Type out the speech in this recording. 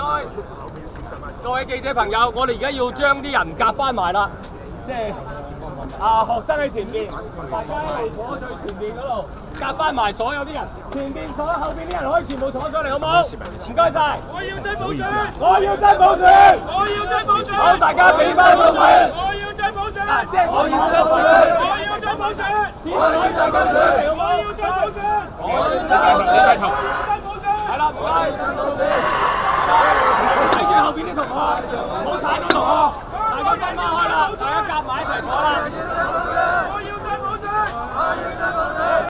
各位記者朋友，我哋而家要將啲人夾翻埋啦，即係學生喺前邊，大家一路坐最前邊嗰度，夾翻埋所有啲人，前邊坐，後邊啲人可以全部坐上嚟，好唔好？唔該晒。我要真普選，我要真普選，我要真普選。好，大家俾翻普選。我要真普選，即係我要真普選，我要真普選。市民可以再跟上嚟，好唔好？我要真普選，我要真普選，係啦，唔該，真普選。睇住後邊啲同學，唔好踩到同學，大家分開啦，大家夾埋一齊坐啦。